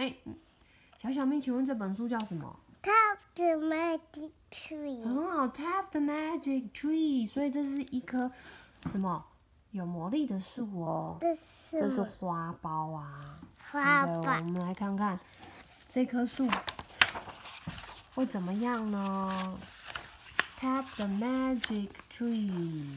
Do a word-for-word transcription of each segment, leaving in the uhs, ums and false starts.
来，小小妹，请问这本书叫什么 ？Tap the magic tree。 很好 ，Tap the magic tree。所以这是一棵什么有魔力的树哦？ 这是这是花苞啊。 花对不对瓣。 我们来看看这棵树会怎么样呢 ？Tap the magic tree.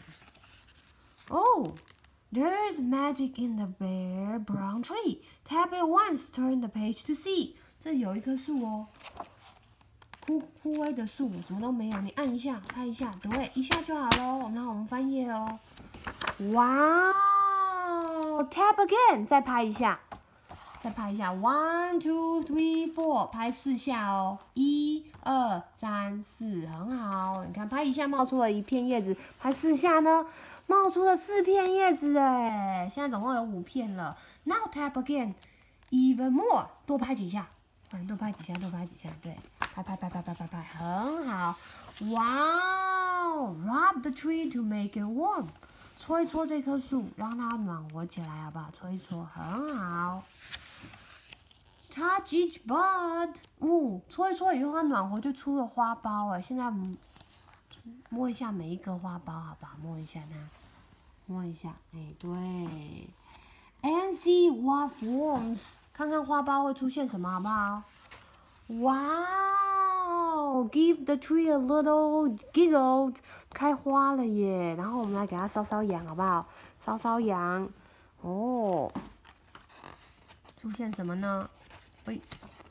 Oh, there is magic in the bare brown tree. Tap it once, turn the page to see. 这有一棵树哦，枯枯萎的树，什么都没有。你按一下，拍一下，对，一下就好喽。然后我们翻页喽。哇哦 ，Tap again， 再拍一下。再拍一下 ，one two three four， 拍四下哦，一、二、三、四，很好。你看，拍一下冒出了一片叶子，拍四下呢，冒出了四片叶子哎。现在总共有五片了。Now tap again, even more， 多拍几下，嗯，多拍几下，多拍几下，对，拍拍拍拍拍拍拍，很好。Wow, rub the tree to make it warm， 搓一搓这棵树，让它暖和起来，好不好？搓一搓，很好。Touch each bud， 哦，搓一搓以后它暖和就出了花苞哎。现在摸一下每一个花苞，好不好？摸一下它，摸一下，哎，对。And see what forms， 看看花苞会出现什么，好不好？Wow， give the tree a little giggle， 开花了耶。然后我们来给它搔搔痒，好不好？搔搔痒，哦，出现什么呢？喂，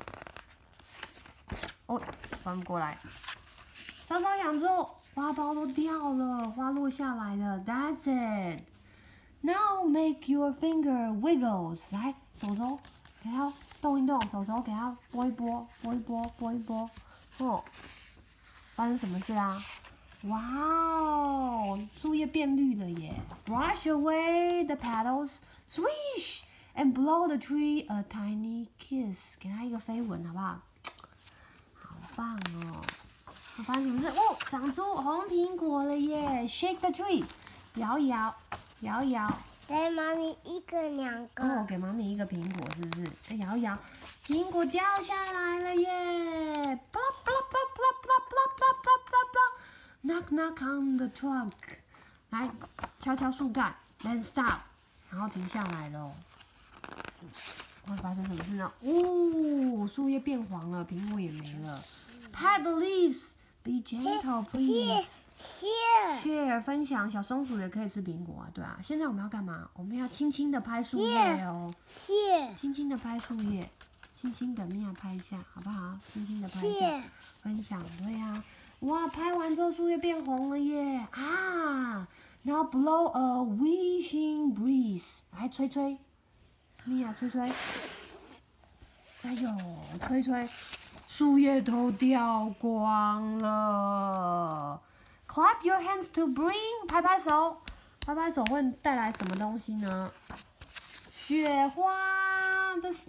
哦，翻不过来。搔搔痒之后，花苞都掉了，花落下来了。That's it. Now make your finger wiggles. 来，手手给它动一动，手手给它拨一拨，拨一拨，拨一拨。哦，发生什么事啦？哇哦，树叶变绿了耶。Brush away the petals. Swish. And blow the tree a tiny kiss， 给它一个飞吻，好不好？好棒哦！我发现什么事？哦，长出红苹果了耶 ！Shake the tree， 摇一摇，摇一摇。 给妈咪一个两个。 哦，给妈咪一个苹果，是不是？哎，摇一摇，苹果掉下来了耶！巴拉巴拉巴拉巴拉巴拉巴拉巴拉巴拉巴拉 ！Knock knock on the trunk， 来敲敲树干 ，then stop， 然后停下来喽。会发生什么事呢？哦，树叶变黄了，苹果也没了。Pat the leaves, be gentle, please. Share, share 分享，小松鼠也可以吃苹果啊，对啊。现在我们要干嘛？我们要轻轻的拍树叶哦， share, 轻轻的拍树叶，轻轻的，米娅拍一下，好不好？轻轻的拍一下，分享，对呀、啊。哇，拍完之后树叶变红了耶！啊 ，Now blow a wishing breeze， 来吹吹。米娅吹吹，哎呦，吹吹，树叶都掉光了。Clap your hands to bring， 拍拍手，拍拍手会带来什么东西呢？雪花 ，the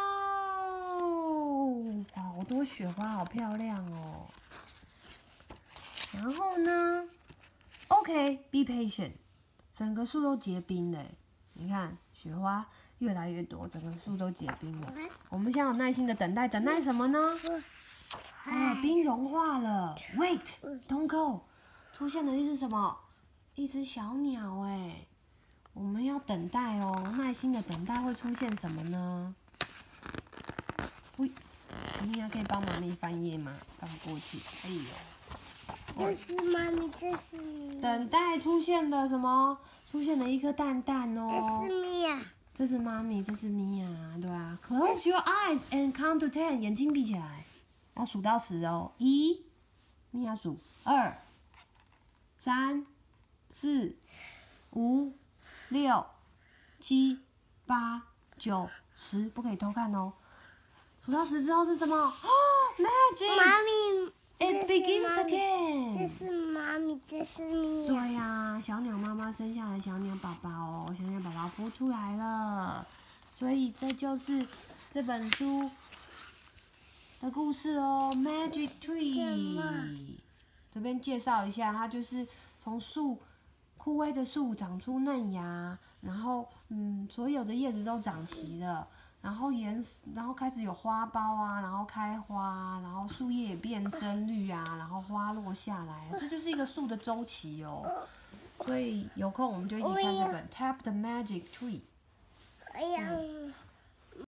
snow， 好多雪花，好漂亮哦。然后呢 ，OK，be patient， 整个树都结冰了，你看雪花。越来越多，整个树都结冰了。我们现在有耐心的等待，等待什么呢？啊，冰融化了。Wait, don't go。出现的是什么？一只小鸟哎。我们要等待哦，耐心的等待会出现什么呢？喂，你还可以帮妈咪翻页吗？翻过去。哎呦。 这是妈咪，这是你。 等待出现了什么？出现了一颗蛋蛋哦。 这是米娅。 这是妈咪，这是米娅，对啊。Close your eyes and count to ten， 眼睛闭起来，要数到十哦。一，米娅数；二、三、四、五、六、七、八、九、十，不可以偷看哦。数到十之后是什么？哦 ，Magic！ 妈咪 ，It begins again。 这是妈咪，这是米娅。 对呀、啊，小鸟妈妈生下来小鸟宝宝哦，小鸟宝宝孵出来了，所以这就是这本书的故事哦，《Magic Tree》。这边介绍一下，它就是从树枯萎的树长出嫩芽，然后嗯，所有的叶子都长齐了， 然后颜，然后开始有花苞啊，然后开花，然后树叶也变深绿啊，然后花落下来，这就是一个树的周期哦。所以有空我们就一起看这本《Tap the Magic Tree》。 哎呀。